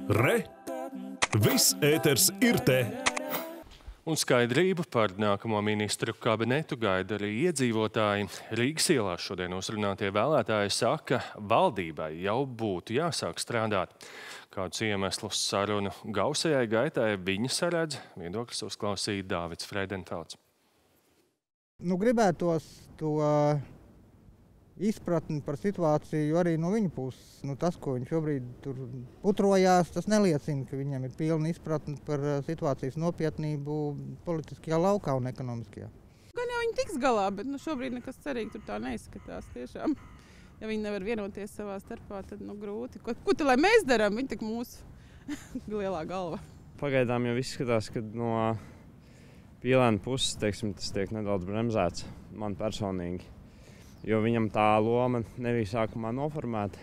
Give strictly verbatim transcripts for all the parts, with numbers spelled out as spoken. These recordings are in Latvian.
Re! Viss ēters ir te! Un skaidrību par nākamo ministru kabinetu gaida arī iedzīvotāji. Rīgas ielās šodien uzrunātie vēlētāji saka, valdībai jau būtu jāsāk strādāt. Kādus iemeslus sarunu gausajai gaitai viņi saredz, viedokļus uzklausīja Dāvids Freidenfelds. Nu, gribētos to izpratni par situāciju arī no viņa puses. Nu, tas, ko viņš šobrīd tur putrojās, tas neliecina, ka viņam ir pilna izpratni par situācijas nopietnību politiskajā laukā un ekonomiskajā. Gan jau viņi tiks galā, bet nu, šobrīd nekas cerīgi tur tā neizskatās tiešām. Ja viņi nevar vienoties savā starpā, tad nu, grūti. Ko, ko tad, lai mēs darām? Viņi tik mūsu lielā galva. Pagaidām jau izskatās, ka no Pīlēna puses, teiksim, tas tiek nedaudz bremzēts man personīgi. Jo viņam tā loma nebija sākumā noformēta,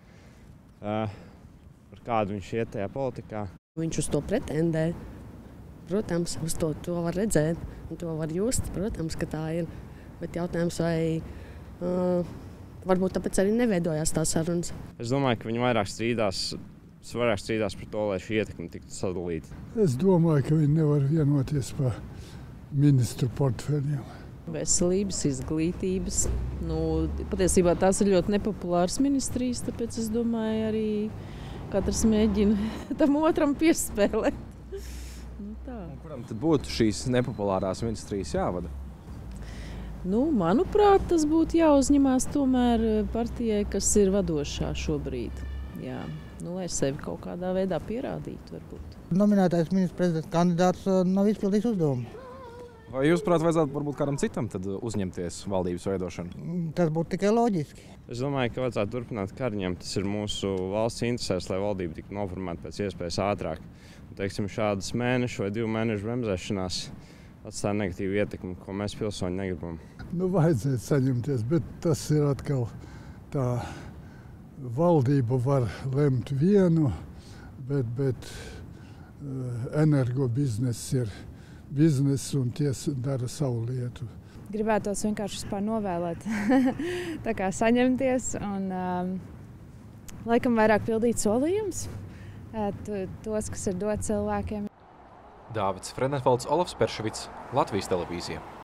uh, par kādu viņš iet tajā politikā. Viņš uz to pretendē. Protams, uz to, to var redzēt, un to var just. Protams, ka tā ir. Bet jautājums, vai uh, varbūt tāpēc arī neveidojās tās sarunas. Es domāju, ka viņi vairāk strīdās, vairāk strīdās par to, lai šī ietekme tiktu sadalīta. Es domāju, ka viņi nevar vienoties par ministru portfeļiem. Veselības, izglītības. Nu, patiesībā tās ir ļoti nepopulāras ministrijas, tāpēc es domāju, arī katrs mēģina tam otram piespēlēt. Nu, tā. Kuram tad būtu šīs nepopulārās ministrijas jāvada? Nu, manuprāt, tas būtu jāuzņemās tomēr partijai, kas ir vadošā šobrīd. Jā. Nu, lai sevi kaut kādā veidā pierādītu, varbūt. Nominētais ministrs prezidents kandidāts nav izpildījis uzdevumu. Vai jūs, prāt, vajadzētu varbūt kādam citam tad uzņemties valdības veidošanu? Tas būtu tikai loģiski. Es domāju, ka vajadzētu turpināt Kariņam. Tas ir mūsu valsts interesēs, lai valdība tiktu noformēta pēc iespējas ātrāk. Un, teiksim, šādas mēnešu vai divu mēnešu bremzēšanās atstāja negatīvu ietekmi, ko mēs pilsoņi negribam. Nu, vajadzētu saņemties, bet tas ir atkal tā, valdība var lemt vienu, bet, bet energobizness ir bizness un tie dara savu lietu. Gribētos vienkārši vispār novēlēt, tā kā saņemties un um, laikam vairāk pildīt solījumus, tos, kas ir dot cilvēkiem. Dāvids Freidenfelds, Olafs Perševics, Latvijas televīzija.